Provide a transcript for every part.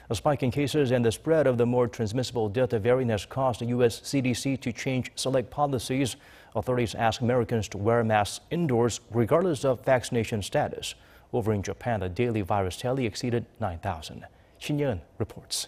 A spike in cases and the spread of the more transmissible Delta variant has caused the U.S. CDC to change select policies. Authorities ask Americans to wear masks indoors regardless of vaccination status. Over in Japan, the daily virus tally exceeded 9,000. Shin Ye-eun reports.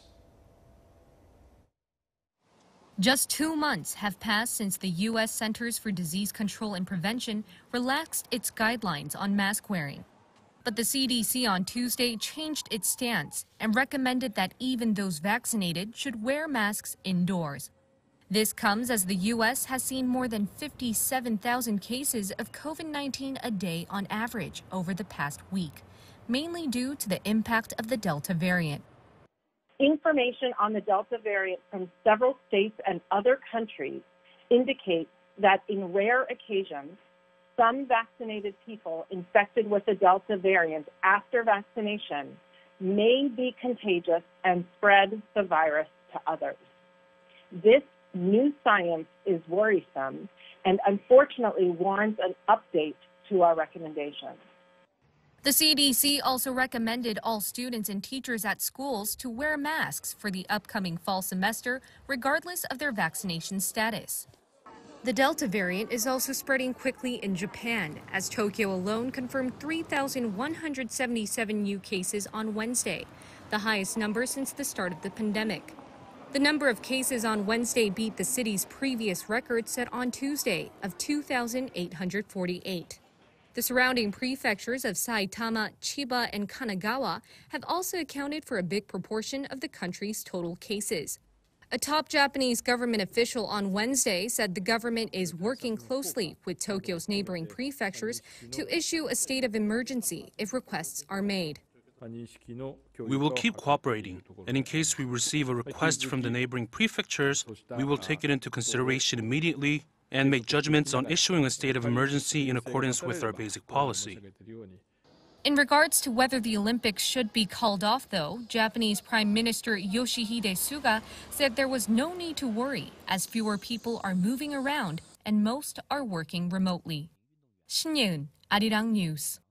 Just 2 months have passed since the U.S. Centers for Disease Control and Prevention relaxed its guidelines on mask wearing. But the CDC on Tuesday changed its stance and recommended that even those vaccinated should wear masks indoors. This comes as the U.S. has seen more than 57,000 cases of COVID-19 a day on average over the past week, mainly due to the impact of the Delta variant. Information on the Delta variant from several states and other countries indicates that in rare occasions, some vaccinated people infected with the Delta variant after vaccination may be contagious and spread the virus to others. This new science is worrisome and unfortunately warrants an update to our recommendations. The CDC also recommended all students and teachers at schools to wear masks for the upcoming fall semester, regardless of their vaccination status. The Delta variant is also spreading quickly in Japan, as Tokyo alone confirmed 3,177 new cases on Wednesday, the highest number since the start of the pandemic. The number of cases on Wednesday beat the city's previous record set on Tuesday of 2,848. The surrounding prefectures of Saitama, Chiba, and Kanagawa have also accounted for a big proportion of the country's total cases. A top Japanese government official on Wednesday said the government is working closely with Tokyo's neighboring prefectures to issue a state of emergency if requests are made. We will keep cooperating, and in case we receive a request from the neighboring prefectures, we will take it into consideration immediately and make judgments on issuing a state of emergency in accordance with our basic policy. In regards to whether the Olympics should be called off, though, Japanese Prime Minister Yoshihide Suga said there was no need to worry, as fewer people are moving around and most are working remotely. Shin Ye-eun, Arirang News.